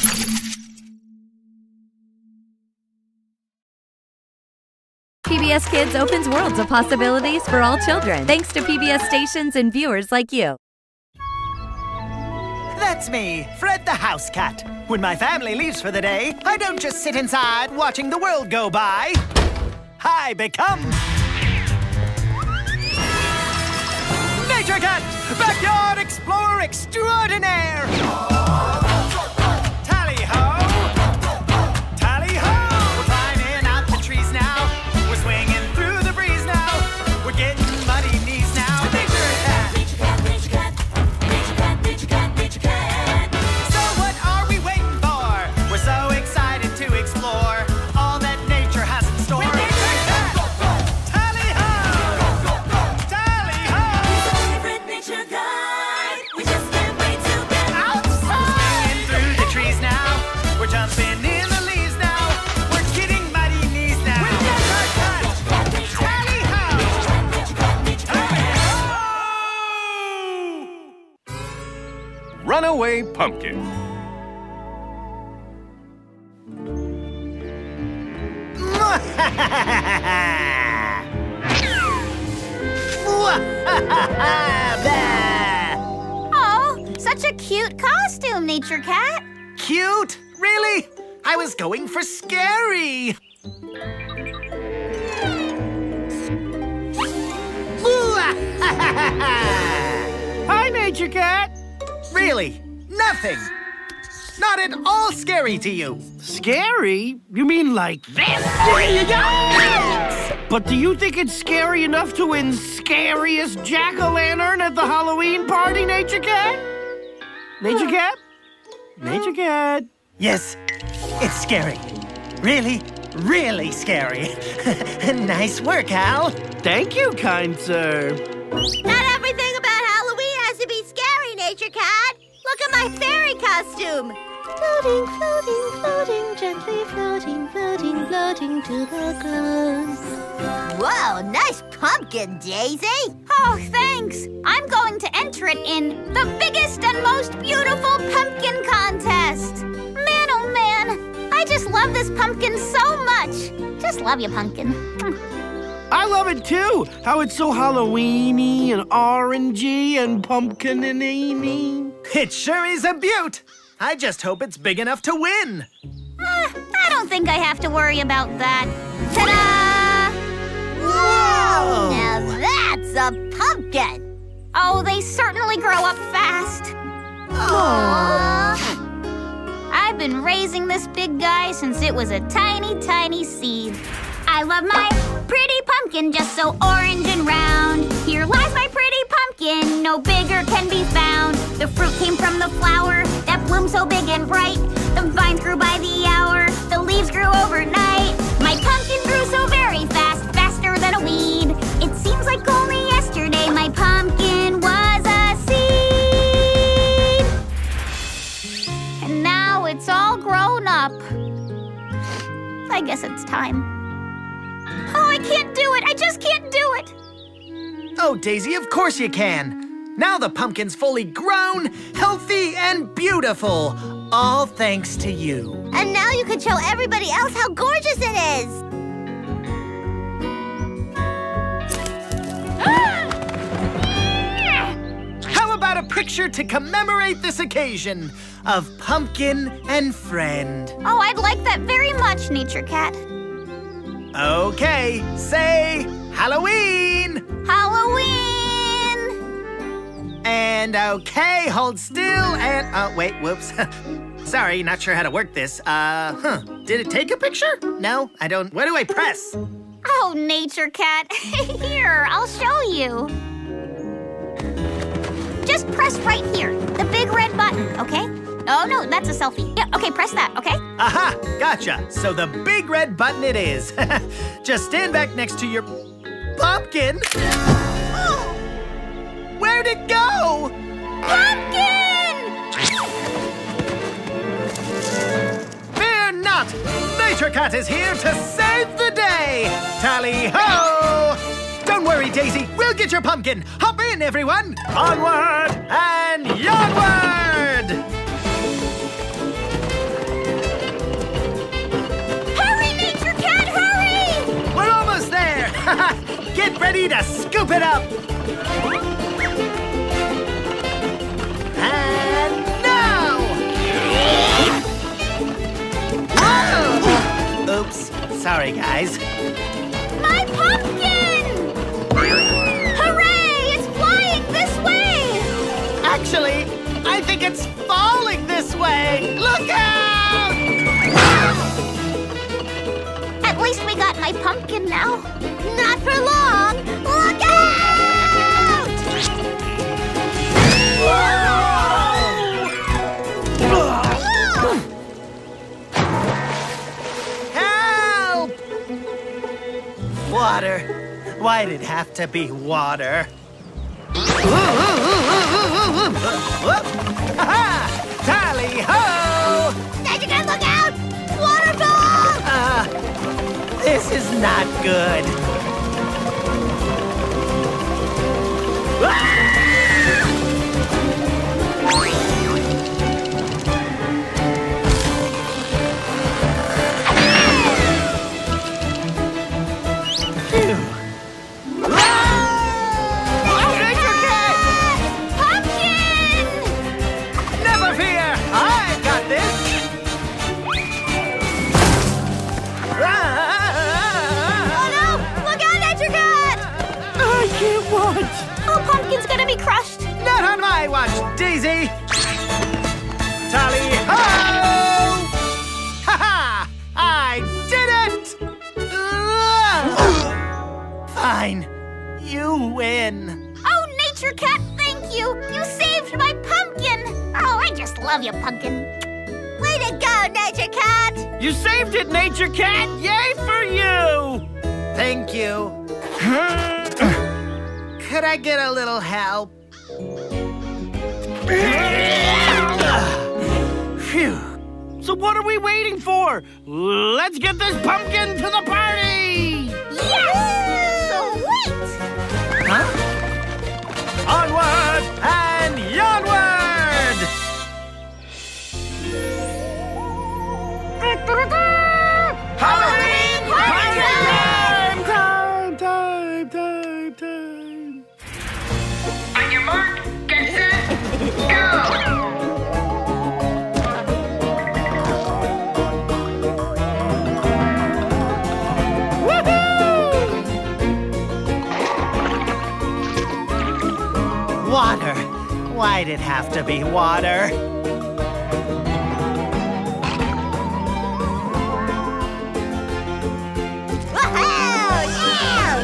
PBS Kids opens worlds of possibilities for all children, thanks to PBS stations and viewers like you. That's me, Fred the House Cat. When my family leaves for the day, I don't just sit inside watching the world go by. I become Nature Cat, backyard explorer extraordinaire. Tally-ho! Tally-ho! We're climbing out the trees now. We're swinging through the breeze now. We're getting muddy knees now. Nature Cat! Nature Cat, Nature Cat, Nature Cat, Nature Cat, Nature Cat. So what are we waiting for? We're so excited to explore all that nature has in store. Nature Cat! Tally-ho! Tally-ho! He's our favorite nature guide. We just can't wait to get outside. Swinging through the trees now. We're jumping in the leaves now. We're getting muddy knees now. With Nature Cat! Tally-ho! Tally-ho! Runaway Pumpkin. Oh, such a cute costume, Nature Cat. Cute? Really? I was going for scary. Hi, Nature Cat. Really? Nothing. Not at all scary to you. Scary? You mean like this? But do you think it's scary enough to win scariest jack-o'-lantern at the Halloween party, Nature Cat? Nature Cat? Nature Cat? Yes, it's scary. Really, really scary. Nice work, Hal. Thank you, kind sir. Not everything about Halloween has to be scary, Nature Cat. Look at my fairy costume. Floating, floating, floating, gently floating, floating, floating to the ground. Whoa, nice pumpkin, Daisy. Oh, thanks. I'm going to enter it in the biggest and most beautiful pumpkin contest. Man, oh man, I just love this pumpkin so much. Just love you, pumpkin. I love it too. How it's so Halloweeny and orangey and pumpkin-y. It sure is a beaut. I just hope it's big enough to win. I don't think I have to worry about that. Ta-da! Whoa! Now that's a pumpkin. Oh, they certainly grow up fast. Aww. I've been raising this big guy since it was a tiny, tiny seed. I love my pretty pumpkin, just so orange and round. Here lies my pretty pumpkin, no bigger can be found. The fruit came from the flower that bloomed so big and bright. The vines grew by the hour, the leaves grew overnight. My pumpkin grew so very fast, faster than a weed. It seems like only yesterday my pumpkin was a seed. And now it's all grown up. I guess it's time. Oh, I can't do it. I just can't do it. Oh, Daisy, of course you can. Now the pumpkin's fully grown, healthy, and beautiful. All thanks to you. And now you can show everybody else how gorgeous it is. How about a picture to commemorate this occasion of Pumpkin and Friend? Oh, I'd like that very much, Nature Cat. Okay, say Halloween! Halloween! And okay, hold still and, wait, whoops. Sorry, not sure how to work this. Did it take a picture? No, I don't, what do I press? Oh, Nature Cat, here, I'll show you. Just press right here, the big red button, okay? Oh, no, that's a selfie. Yeah, okay, press that, okay? Aha, gotcha. So the big red button it is. Just stand back next to your pumpkin. Where'd it go? Pumpkin! Fear not! Nature Cat is here to save the day! Tally-ho! Don't worry, Daisy. We'll get your pumpkin. Hop in, everyone. Onward and onward! ready to scoop it up. And now! Whoa! Oops, sorry guys. My pumpkin! Hooray! It's flying this way! Actually, I think it's falling this way. Look out! At least we got my pumpkin now. Not for long! Look out! Help! Water. Why'd it have to be water? Ha-ha! Tally-ho! Nejican, look out! Waterfall! This is not good. Phew. Pumpkin! Never fear! I've got this! Oh no! Look out, Nejican! I can't watch. Oh, Pumpkin's gonna be crushed. Not on my watch, Daisy! Tally-ho! Ha-ha! I did it! Fine. You win. Oh, Nature Cat, thank you! You saved my pumpkin! Oh, I just love you, Pumpkin. Way to go, Nature Cat! You saved it, Nature Cat. Yay for you. Thank you. Could I get a little help? Phew. So what are we waiting for? Let's get this pumpkin to the party. Yes! Sweet! Huh? Onward and onward! Halloween Time. On your mark, get set, go! Water. Why'd it have to be water? Woohoo! Yeah!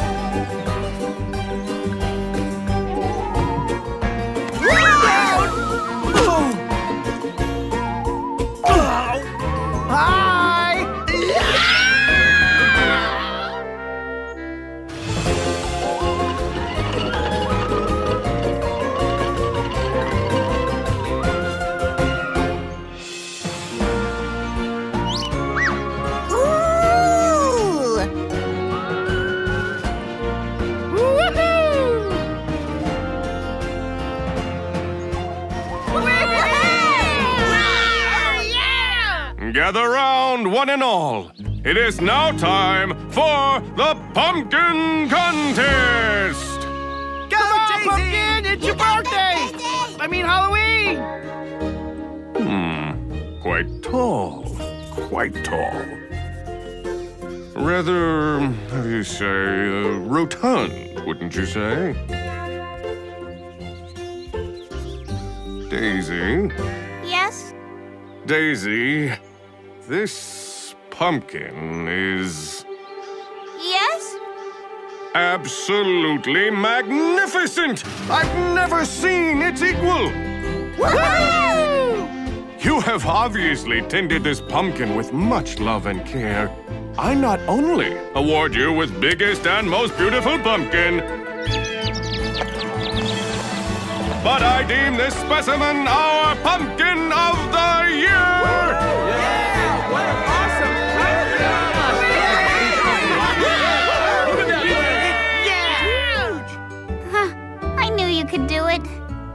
Hi! Ooh! Gather round, one and all. It is now time for the pumpkin contest. Go, Daisy! Pumpkin, it's your birthday. I mean Halloween. Quite tall. Quite tall. Rather, how do you say, rotund, wouldn't you say? Daisy, Yes? Daisy, this pumpkin is Yes? absolutely magnificent! I've never seen its equal! Woohoo! You have obviously tended this pumpkin with much love and care. I not only award you with biggest and most beautiful pumpkin, but I deem this specimen our pumpkin of the year! Huh, I knew you could do it.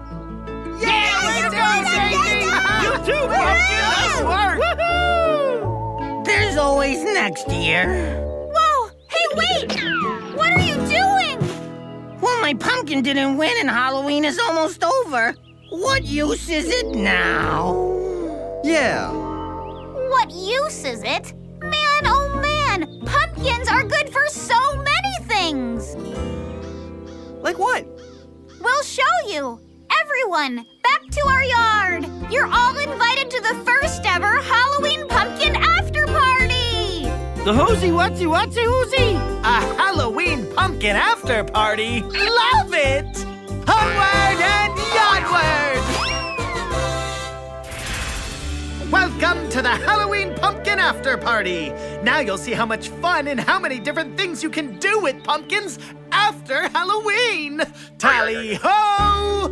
You too, Pumpkin. Nice work. There's always next year. Whoa! Hey, wait! what are you doing? Well, my pumpkin didn't win and Halloween is almost over. What use is it now? Yeah. What use is it? Man, oh man, pumpkins are good for so many things. Like what? We'll show you. Everyone, back to our yard. You're all invited to the first ever Halloween pumpkin after party. The whoosy whatsy whatsy whoosy. A Halloween pumpkin after party. Love it! Onward and yardward! Welcome to the Halloween pumpkin after party. Now you'll see how much fun and how many different things you can do with pumpkins after Halloween. Tally-ho!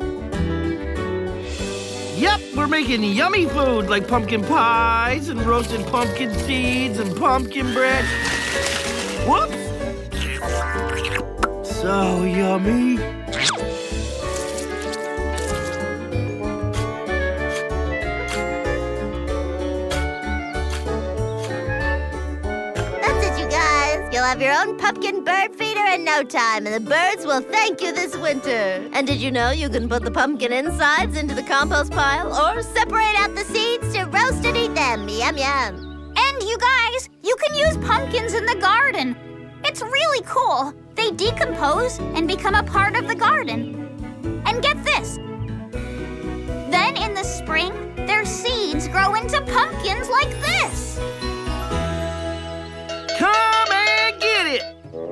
Yep, we're making yummy food like pumpkin pies and roasted pumpkin seeds and pumpkin bread. Whoops! So yummy. That's it, you guys. You'll have your own pumpkin bird feeder in no time, and the birds will thank you this winter. And did you know you can put the pumpkin insides into the compost pile or separate out the seeds to roast and eat them? Yum, yum. And you guys, you can use pumpkins in the garden. It's really cool. They decompose and become a part of the garden. And get this. Then in the spring, their seeds grow into pumpkins like this. Come and get it.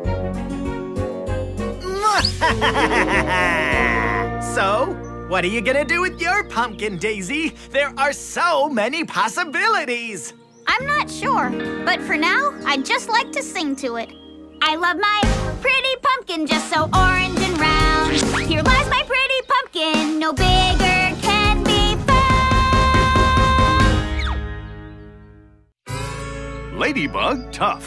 So, what are you gonna do with your pumpkin, Daisy? There are so many possibilities. I'm not sure, but for now, I'd just like to sing to it. I love my pretty pumpkin, just so orange and round. Here lies my pretty pumpkin, no bigger can be found. Ladybug tough.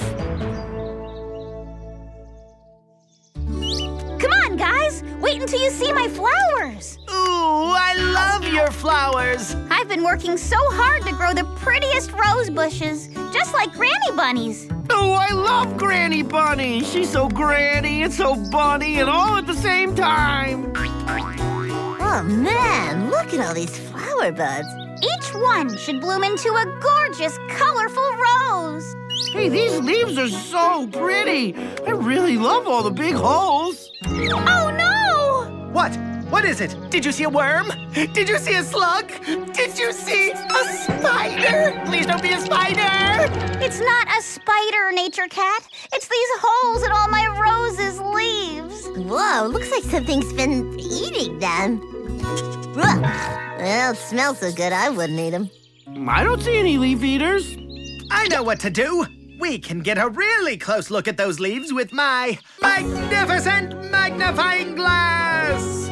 Come on, guys, wait until you see my flowers. Ooh, I love your flowers. I've been working so hard to grow the prettiest rose bushes, just like Granny Bunny's. Oh, I love Granny Bunny. She's so granny and so bunny and all at the same time. Oh, man, look at all these flower buds. Each one should bloom into a gorgeous, colorful rose. Hey, these leaves are so pretty. I really love all the big holes. Oh, no! What? What is it? Did you see a worm? Did you see a slug? Did you see a spider? Please don't be a spider! It's not a spider, Nature Cat. It's these holes in all my roses' leaves. Whoa, looks like something's been eating them. Ugh. They don't smell so good, I wouldn't eat them. I don't see any leaf eaters. I know what to do. We can get a really close look at those leaves with my magnificent magnifying glass.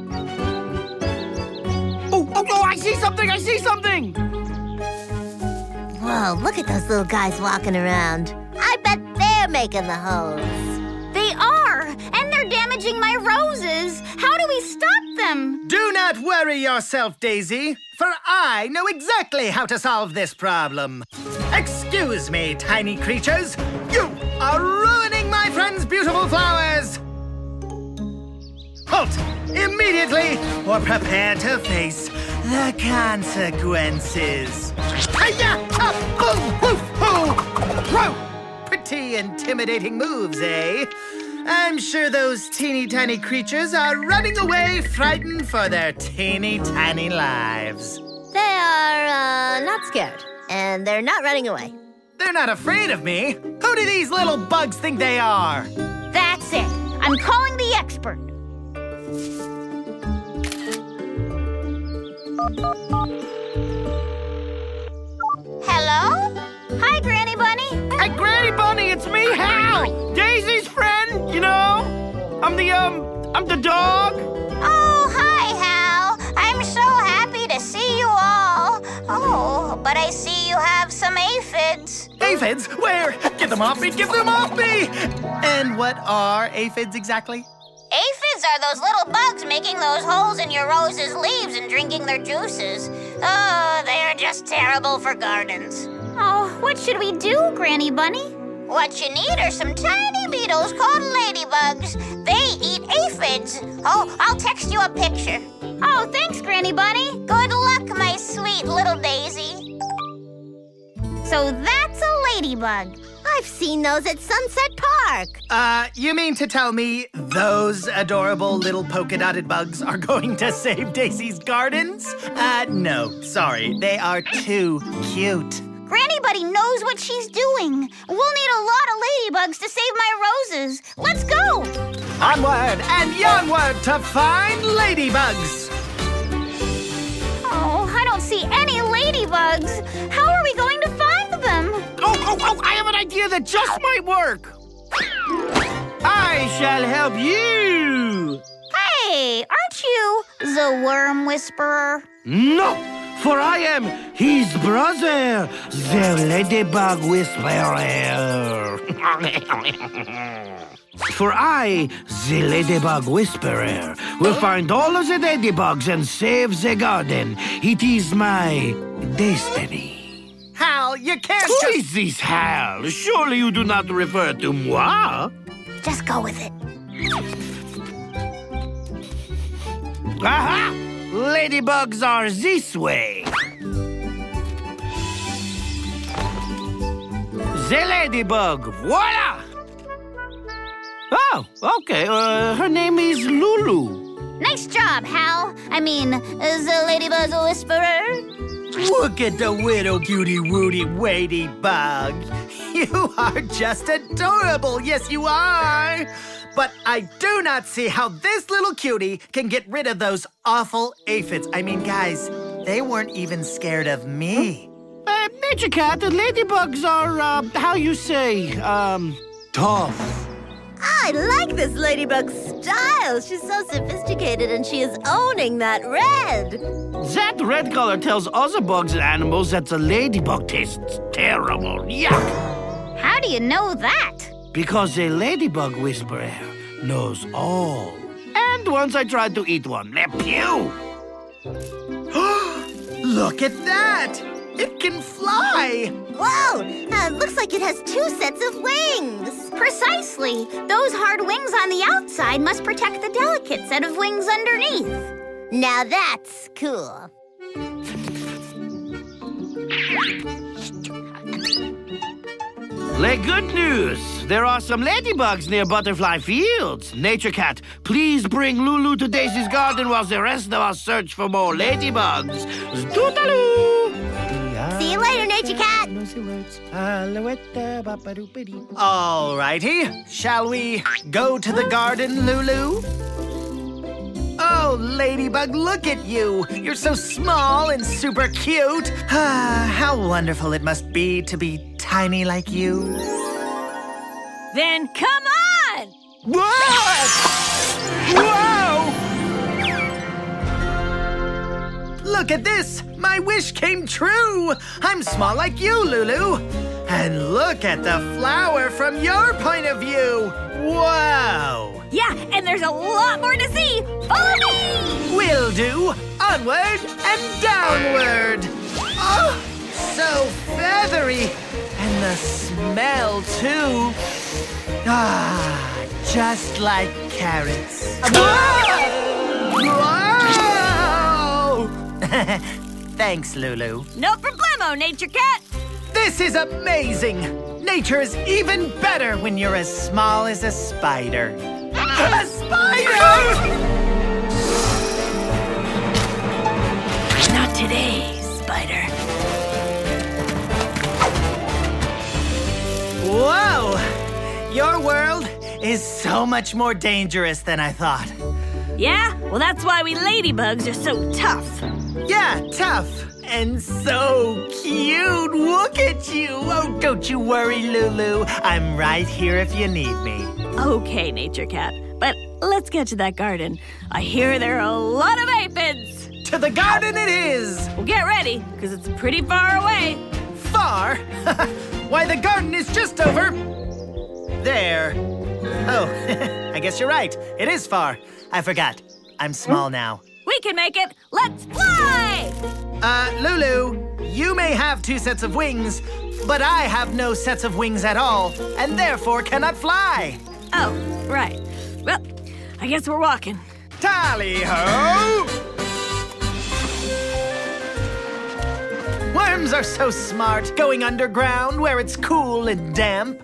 Oh, I see something, I see something. Whoa, look at those little guys walking around. I bet they're making the holes. They are, and they're damaging my roses. How do we stop them? Do not worry yourself, Daisy, for I know exactly how to solve this problem. Excuse me, tiny creatures. You are ruining my friend's beautiful flowers. Halt immediately or prepare to face the consequences. Hi-ya! Up! Boom! Woof! Hoo! Whoa! Pretty intimidating moves, eh? I'm sure those teeny tiny creatures are running away frightened for their teeny tiny lives. They are, not scared. And they're not running away. They're not afraid of me. Who do these little bugs think they are? That's it. I'm calling the expert. Hello? Hi, Granny Bunny. Hey, Granny Bunny, it's me, Hal. Daisy's friend, you know. I'm the dog. Oh, hi, Hal. I'm so happy to see you all. Oh, but I see you have some aphids. Aphids? Where? Get them off me! Get them off me! And what are aphids exactly? Aphids are those little bugs making those holes in your roses' leaves and drinking their juices. Oh, they are just terrible for gardens. Oh, what should we do, Granny Bunny? What you need are some tiny beetles called ladybugs. They eat aphids. Oh, I'll text you a picture. Oh, thanks, Granny Bunny. Good luck, my sweet little daisy. So that's a ladybug. I've seen those at Sunset Park. You mean to tell me those adorable little polka-dotted bugs are going to save Daisy's gardens? No, sorry. They are too cute. Granny Bunny knows what she's doing. We'll need a lot of ladybugs to save my roses. Let's go! Onward and onward to find ladybugs! Oh, I don't see any ladybugs. How are we going to find them? Oh, I have an idea that just might work. I shall help you. Hey, aren't you the Worm Whisperer? No, for I am his brother, the Ladybug Whisperer. For I, the Ladybug Whisperer, will find all of the ladybugs and save the garden. It is my destiny. Hal, you can't Who is this Hal? Surely you do not refer to moi? Just go with it. Aha! Ladybugs are this way. The ladybug, voila! Oh, okay. Her name is Lulu. Nice job, Hal. I mean, the Ladybug Whisperer. Look at the little cutie woody weighty bug. You are just adorable. Yes, you are. But I do not see how this little cutie can get rid of those awful aphids. I mean, guys, they weren't even scared of me. Nature Cat, the ladybugs are, how you say, tough. I like this ladybug style. She's so sophisticated and she is owning that red. That red color tells other bugs and animals that the ladybug tastes terrible. Yuck! How do you know that? Because a ladybug whisperer knows all. And once I tried to eat one. Pew! Look at that! It can fly! Whoa! Looks like it has 2 sets of wings. Precisely. Those hard wings on the outside must protect the delicate set of wings underneath. Now that's cool. The good news! There are some ladybugs near Butterfly Fields. Nature Cat, please bring Lulu to Daisy's garden while the rest of us search for more ladybugs. Toodaloo! See you later, Nature Cat. All righty. Shall we go to the garden, Lulu? Oh, Ladybug, look at you. You're so small and super cute. How wonderful it must be to be tiny like you. Then come on! Whoa! Whoa! Look at this! My wish came true! I'm small like you, Lulu. And look at the flower from your point of view. Whoa! Yeah, and there's a lot more to see. Follow me! Will do. Onward and downward. Oh, so feathery. And the smell, too. Ah, just like carrots. Whoa! Whoa! Thanks, Lulu. No problemo, Nature Cat. This is amazing. Nature is even better when you're as small as a spider. A spider! Not today, spider. Whoa! Your world is so much more dangerous than I thought. Yeah? Well, that's why we ladybugs are so tough. Yeah, tough. And so cute. Look at you. Oh, don't you worry, Lulu. I'm right here if you need me. Okay, Nature Cat. But let's get to that garden. I hear there are a lot of aphids. To the garden it is. Well, get ready, because it's pretty far away. Far? Why, the garden is just over there. Oh, I guess you're right. It is far. I forgot. I'm small now. We can make it. Let's fly! Lulu, you may have 2 sets of wings. But I have no sets of wings at all, and therefore cannot fly. Oh, right. Well, I guess we're walking. Tally-ho! Worms are so smart, going underground where it's cool and damp.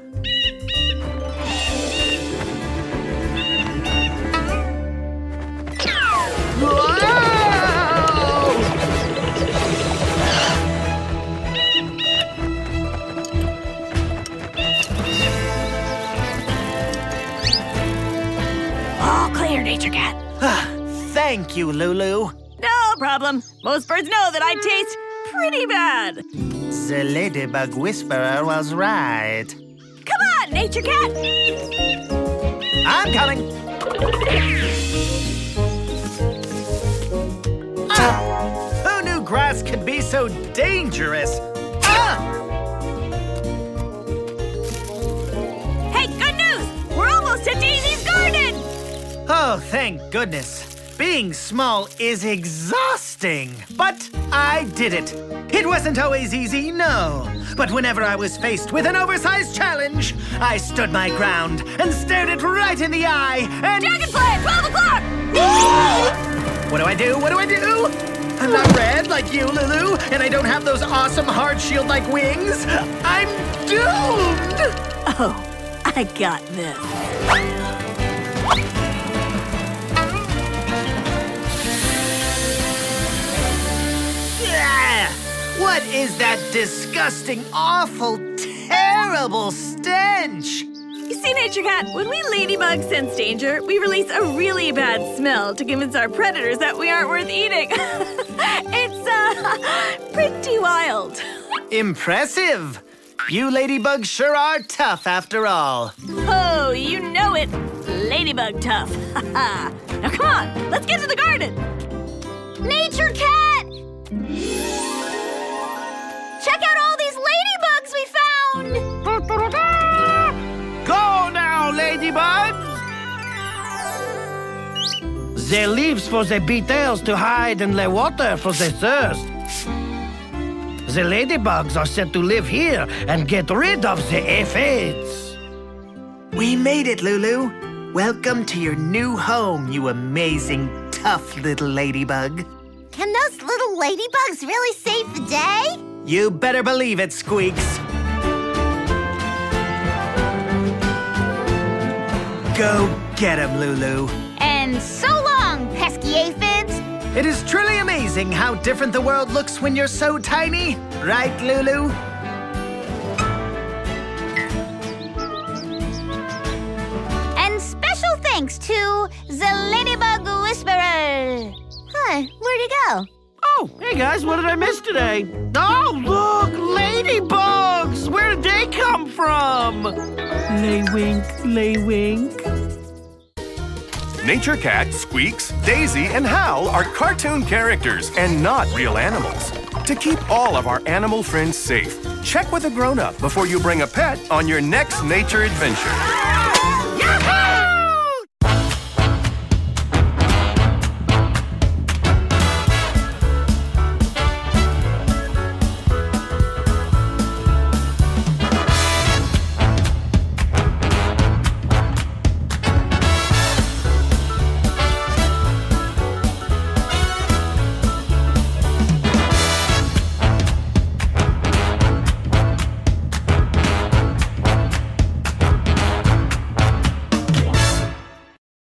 All clear, Nature Cat. Thank you, Lulu. No problem. Most birds know that I taste pretty bad. The Ladybug Whisperer was right. Come on, Nature Cat. I'm coming. Who knew grass could be so dangerous? Hey, good news! We're almost at Daisy's garden! Oh, thank goodness. Being small is exhausting, but I did it. It wasn't always easy, no. But whenever I was faced with an oversized challenge, I stood my ground and stared it right in the eye and... Dragonfly, 12 o'clock! What do I do? What do I do? I'm not red like you, Lulu, and I don't have those awesome hard shield-like wings. I'm doomed! Oh, I got this. What is that disgusting, awful, terrible stench? You see, Nature Cat, when we ladybugs sense danger, we release a really bad smell to convince our predators that we aren't worth eating. It's, pretty wild. Impressive. You ladybugs sure are tough after all. Oh, you know it. Ladybug tough. Now come on, let's get to the garden. Nature Cat! Check out all these ladybugs we found! Go now, ladybugs! The leaves for the beetles to hide and the water for the thirst. The ladybugs are set to live here and get rid of the aphids. We made it, Lulu. Welcome to your new home, you amazing, tough little ladybug. Can those little ladybugs really save the day? You better believe it, Squeaks. Go get 'em, Lulu. And so long, pesky aphids! It is truly amazing how different the world looks when you're so tiny. Right, Lulu? And special thanks to the Ladybug Whisperer. Huh, where'd he go? Oh, hey guys, what did I miss today? Oh, look, ladybugs! Where did they come from? Lay wink. Nature Cat, Squeaks, Daisy, and Howl are cartoon characters and not real animals. To keep all of our animal friends safe, check with a grown-up before you bring a pet on your next nature adventure.